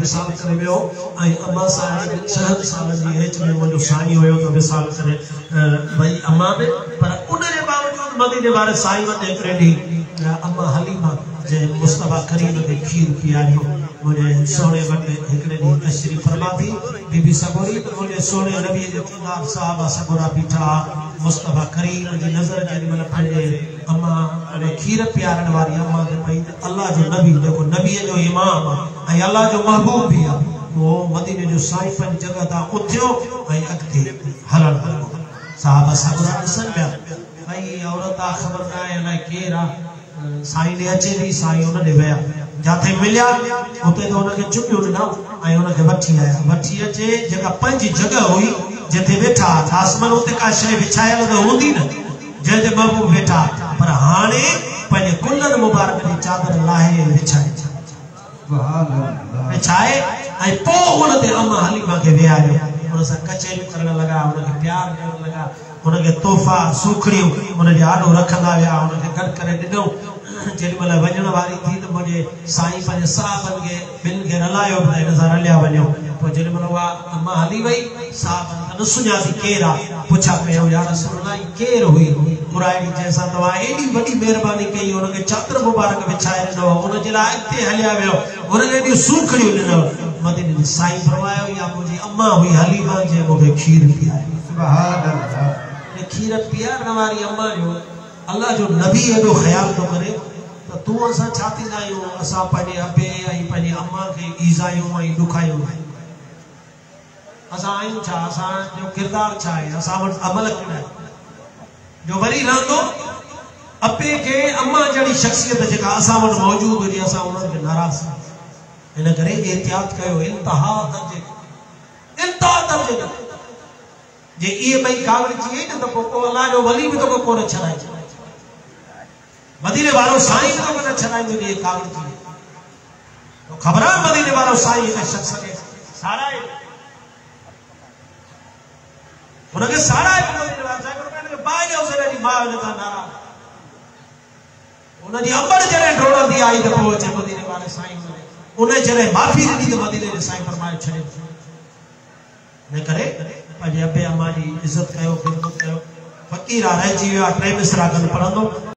विसाल करे वियो ऐं अम्मा साहिब 6 साल जी एज में मुंहिंजो साईं हुयो त विसाल करे भई अम्मा बि पर उन जे बावजूद मदीने वारे साईं वटि हिकिड़े ॾींहुं अम्मा हलीमा जे मुस्तफा करीम खे खीर पीआरियो मुझे सोने वटे हिकड़े दी तशरीफ फरमा थी बीबी सगोरी तो मुझे सोने नबी जे खुदार साहब सगोरा बीठा मुस्तफा करीम जी नजर जे मन पंजे अम्मा ने खीर प्यारण वाली अम्मा के पई अल्लाह जो नबी देखो नबी जो इमाम ऐ अल्लाह जो महबूब भी है वो मदीने जो साईं पंज जगह ता उठियो ऐ अगते हलण साहब सगोरा सन पिया भाई औरत खबर ना है ना केरा साईं ने अचे भी साईं उन ने वया जाते मिलिया उते तो उनके चुपियो ना ऐ उनके वठी आया वठी अचे जगह पंज जगह हुई जते बैठा आसमान उते का शय विछायल तो होंदी न जे बाबू बैठा पर हाने पंज कुल्लन मुबारक दी चादर लाहे विछाए सुभान अल्लाह विछाए ऐ पो उनते अम्मा हलीमा के वियायो उन सा कचेरी करण लगा उनके प्यार करण लगा उनके तोहफा सुखड़ियों उनके आडो रखंदा विया उनके गड करे दिनो जेडी मला वजण वाली थी तो मुझे साईं पंज साहबन के बिन के रलायो बने नजर लिया वणो तो जेडी मला वा अम्मा हली वई साहबन न सुञाती केरा पूछा कयो या रसूल अल्लाह केर हुई मुराई जैसा तवा एडी बड़ी मेहरबानी कई उनके चादर मुबारक विछाए नो उन जे ला इते हलिया वियो उनके दी सुखड़ी नो मदीने दी साईं फरमायो या मुझे अम्मा हुई हलीमा जे मुझे खीर पियाई सुभान अल्लाह ये खीर पियारण वाली अम्मा जो अल्लाह जो नबी एडो ख्याल तो करे तो तू असा छाती नायो असा पने अबे आई पने अम्मा के ईजायो आई दुखायो असा आयु छा असा जो किरदार छा है असा वट अमल कना जो वरी रहंदो अबे के अम्मा जड़ी शख्सियत जेका असा वट मौजूद हुई असा उन के नाराज इन करे एहतियात कयो इंतहा दर्जे जे ये भाई कावड़ जी न तो को अल्लाह जो वली भी तो को न छराई मदीने वालो साईं तो को न छराई दे ये कावड़ जी तो खबर है मदीने वालो साईं के शख्स के सारा उनके सारा मदीने वाला साईं को कहने के बाय जो से दी मां ने का नारा उन जी अंबर जरे ढोड़ा दी आई तो पहुंचे मदीने वाले साईं ने उन्हें जरे माफी दी तो मदीने के साईं फरमाए छड़े ने करे पंहिंजे अबे अम्मा जी इज्जत कयो खिदमत कयो फकीर रहिजी वियो आहे 3 मिसरा गन पढ़ंदो।